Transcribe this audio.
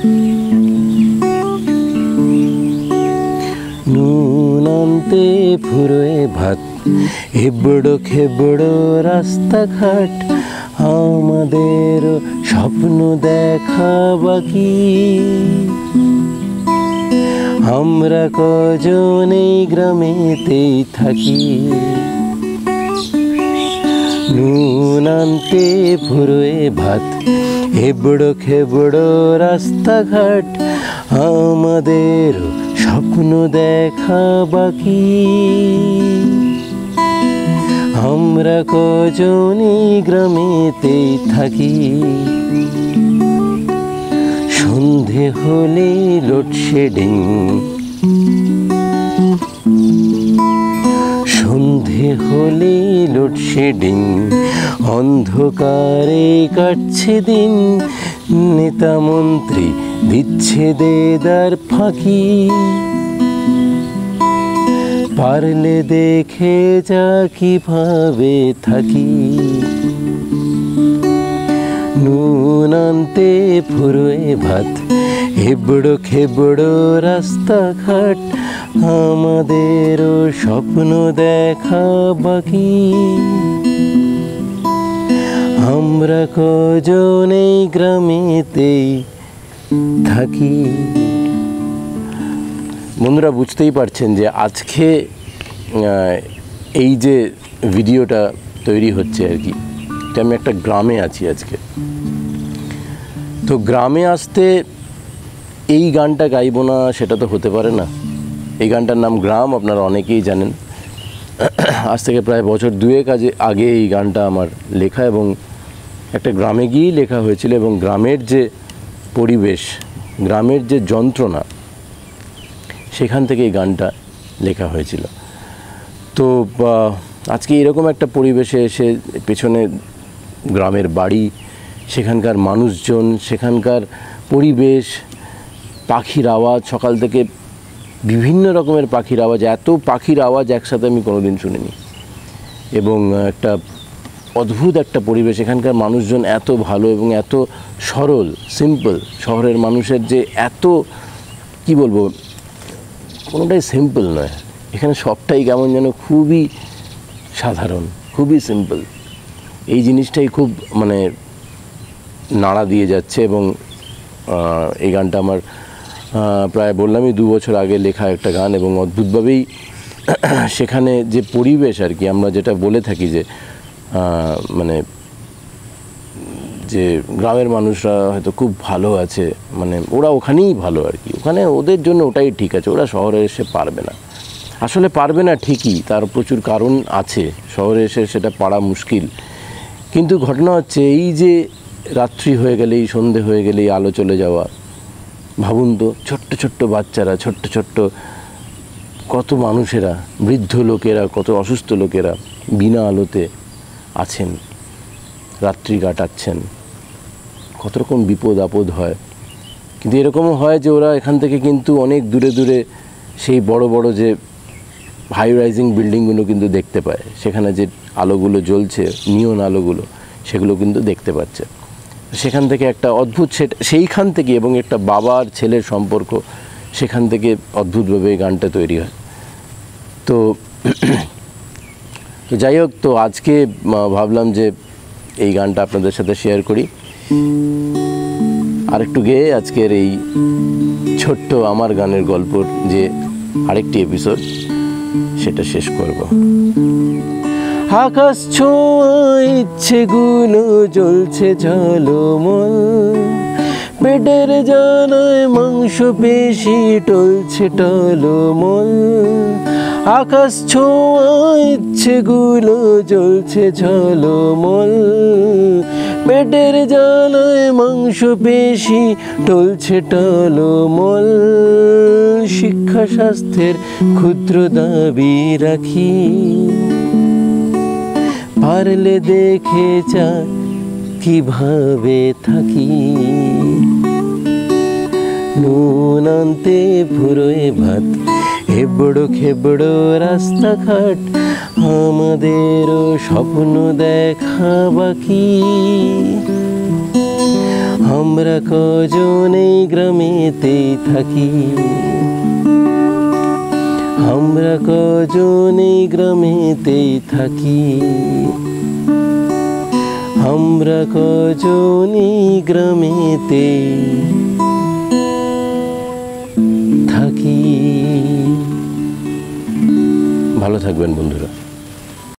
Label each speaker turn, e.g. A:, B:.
A: নুন আনতে ফুরোয় ভাত, এবড়ো খেবড়ো রাস্তাঘাট, আমাদের স্বপ্ন দেখা বাকি। আমরা কজন এই গ্রামেতেই থাকি। নুন আনতে ফুরোয় ভাত, এবড়ো খেবড়ো রাস্তাঘাট, আমাদের স্বপ্ন দেখা বাকি। আমরা কজনই গ্রামেতেই থাকি। সন্ধে হলে লোডশেডিং, সন্ধে হলে লোডশেডিং, অন্ধকারে কাটছে দিন, নেতা মন্ত্রী দিচ্ছে দেদার ফাঁকি। পারলে দেখে যা কিভাবে থাকি। নুন আনতে ফুরোয় ভাত, এবড়ো খেবড়ো রাস্তাঘাট, আমাদেরও স্বপ্ন দেখা বাকি। আমরা কজন এই গ্রামেতেই থাকি। বন্ধুরা, বুঝতেই পারছেন যে আজকে এই যে ভিডিওটা তৈরি হচ্ছে আর কি, এটা আমি একটা গ্রামে আছি আজকে। তো গ্রামে আসতে এই গানটা গাইব না সেটা তো হতে পারে না। এই গানটার নাম গ্রাম, আপনারা অনেকেই জানেন। আজ থেকে প্রায় বছর দুয়েক আগে এই গানটা আমার লেখা, এবং একটা গ্রামে গিয়েই লেখা হয়েছিল। এবং গ্রামের যে পরিবেশ, গ্রামের যে যন্ত্রণা, সেখান থেকে এই গানটা লেখা হয়েছিল। তো আজকে এরকম একটা পরিবেশে এসে, পেছনে গ্রামের বাড়ি, সেখানকার মানুষজন, সেখানকার পরিবেশ, পাখির আওয়াজ, সকাল থেকে বিভিন্ন রকমের পাখির আওয়াজ, এত পাখির আওয়াজ একসাথে আমি কোনোদিন শুনিনি। এবং একটা অদ্ভুত একটা পরিবেশ, এখানকার মানুষজন এত ভালো এবং এত সরল, সিম্পল। শহরের মানুষের যে এত, কি বলবো, কোনোটাই সিম্পল নয়। এখানে সবটাই কেমন যেন খুবই সাধারণ, খুবই সিম্পল। এই জিনিসটাই খুব মানে নাড়া দিয়ে যাচ্ছে। এবং এই গানটা আমার প্রায় বললামই 2 বছর আগে লেখা একটা গান। এবং অদ্ভুতভাবেই সেখানে যে পরিবেশ আর কি, আমরা যেটা বলে থাকি যে মানে যে গ্রামের মানুষরা হয়তো খুব ভালো আছে, মানে ওরা ওখানেই ভালো আর কি, ওখানে ওদের জন্য ওটাই ঠিক আছে, ওরা শহরে এসে পারবে না। আসলে পারবে না ঠিকই, তার প্রচুর কারণ আছে, শহরে এসে সেটা পারা মুশকিল। কিন্তু ঘটনা হচ্ছে এই যে রাত্রি হয়ে গেলেই, সন্ধে হয়ে গেলেই আলো চলে যাওয়া। ভাবুন তো, ছোট্ট ছোট্ট বাচ্চারা, ছোট্ট ছোট্ট কত মানুষেরা, বৃদ্ধ লোকেরা, কত অসুস্থ লোকেরা বিনা আলোতে আছেন, রাত্রি কাটাচ্ছেন। কত রকম বিপদ আপদ হয়। কিন্তু এরকমও হয় যে ওরা এখান থেকে কিন্তু অনেক দূরে দূরে সেই বড় বড় যে হাই রাইজিং বিল্ডিংগুলো কিন্তু দেখতে পায়। সেখানে যে আলোগুলো জ্বলছে, নিয়ন আলোগুলো, সেগুলো কিন্তু দেখতে পাচ্ছে। সেখান থেকে একটা অদ্ভুত, সেইখান থেকে, এবং একটা বাবার ছেলের সম্পর্ক, সেখান থেকে অদ্ভুতভাবে এই গানটা তৈরি হয়। তো যাই হোক, তো আজকে ভাবলাম যে এই গানটা আপনাদের সাথে শেয়ার করি, আর একটু গেয়ে আজকের এই ছোট্ট আমার গানের গল্পর যে আরেকটি এপিসোড, সেটা শেষ করব। আকাশ ছোঁয়া ইচ্ছেগুলো জ্বলছে ঝলমল, পেটের জ্বালায় মাংস পেশি টলছে টলমল। আকাশ ছোঁয়া ইচ্ছেগুলো জ্বলছে ঝলমল, পেটের জ্বালায় মাংস পেশি টলছে টলমল। শিক্ষা স্বাস্থ্যের ক্ষুদ্র দাবি রাখি, পারলে দেখে যা কিভাবে থাকি। নুন আনতে ফুরোয় ভাত, এবড়ো খেবড়ো রাস্তাঘাট, আমাদেরও স্বপ্ন দেখা বাকি। আমরা কজন এই গ্রামেতেই থাকি, আমরা কজন এই গ্রামেতেই থাকি, আমরা কজন এই গ্রামেতেই থাকি। ভালো থাকবেন বন্ধুরা।